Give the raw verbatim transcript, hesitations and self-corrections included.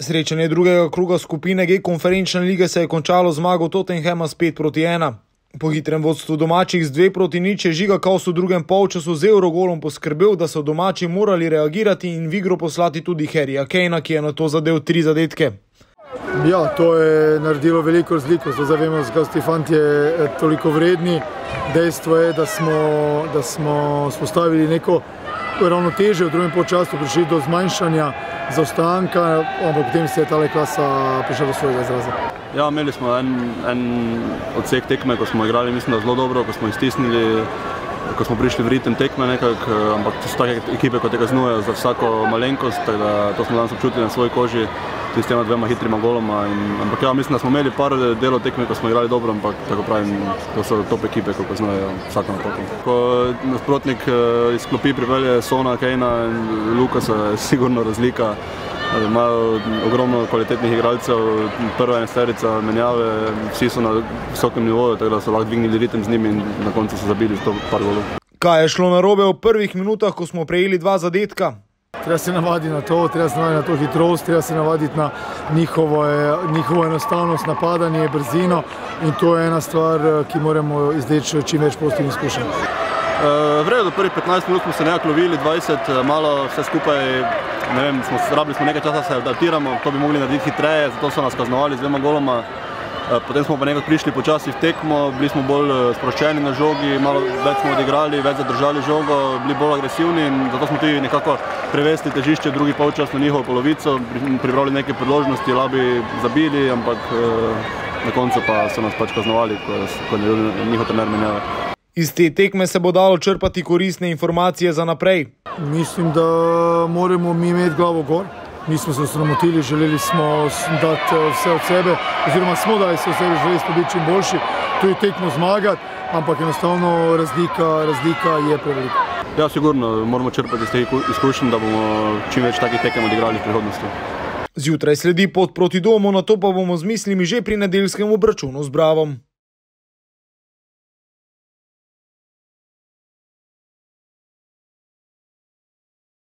Srečanje drugega kroga skupine G konferenčne lige se je končalo zmago Tottenhama s pet proti ena. Po hitrem vodstvu domačih z dve proti nič je Žiga Kaus v drugem polčasu z Eurogolom poskrbel, da so domači morali reagirati in v igro poslati tudi Harryja Kanea, ki je na to zadel tri zadetke. Ja, to je naredilo veliko razliko, zdaj vemo, zakaj so ti fantje toliko vredni. Dejstvo je, da smo, da smo spostavili neko ravnotežje v drugem polčasu, prišli do zmanjšanja zaostanka, ampak potem se je tale klasa prišla do svojega izraza. Ja, imeli smo en, en odsek tekme, ko smo igrali, mislim, da zelo dobro, ko smo iztisnili, ko smo prišli v ritem tekme nekako, ampak to so take ekipe, ko te kaznujejo za vsako malenkost, tako da to smo danes občutili na svoji koži, tudi s tema dvema hitrima goloma. In, ampak ja, mislim, da smo imeli par delov tekme, ko smo igrali dobro, ampak tako pravim, to so top ekipe, ko kaznujejo vsako napotek. Ko nasprotnik iz klopi pripelje Sona, Kanea in Lukasa, je sigurno razlika. Imajo ogromno kvalitetnih igralcev, prva enesterica menjave, vsi so na visokem nivoju, tako da so lahko dvignili ritem z njimi in na koncu so zabili to par golov. Kaj je šlo narobe v prvih minutah, ko smo prejeli dva zadetka? Treba se navaditi na to, treba se navaditi na to hitrost, treba se navaditi na njihovo, njihovo enostavnost, napadanje, brzino in to je ena stvar, ki moramo izdeči čim več pozitivnih izkušenj. V redu, do prvih petnajst minut smo se nekako lovili, dvajset, malo vse skupaj, ne vem, smo, rabili smo nekaj časa, se adaptiramo, to bi mogli narediti hitreje, zato so nas kaznovali z dvema goloma. Potem smo pa nekako prišli počasi v tekmo, bili smo bolj sproščeni na žogi, malo več smo odigrali, več zadržali žogo, bili bolj agresivni in zato smo tudi nekako prevesti težišče drugi polčas na njihovo polovico, pripravili neke priložnosti, labi zabili, ampak na koncu pa so nas pač kaznovali, ko je njihov trener menjave. Iz te tekme se bo dalo črpati koristne informacije za naprej. Mislim, da moramo mi imeti glavo gor. Mi smo se osramotili, želeli smo dati vse od sebe, oziroma smo dali vse od sebe, želeli smo biti čim boljši, tudi tekmo zmagati, ampak enostavno razlika, razlika je prevelika. Ja, sigurno, moramo črpati iz teh izkušenj, da bomo čim več takih tekem odigrali v prihodnosti. Zjutraj sledi pot proti domu, nato pa bomo z mislimi že pri nedeljskem obračunu z Bravom.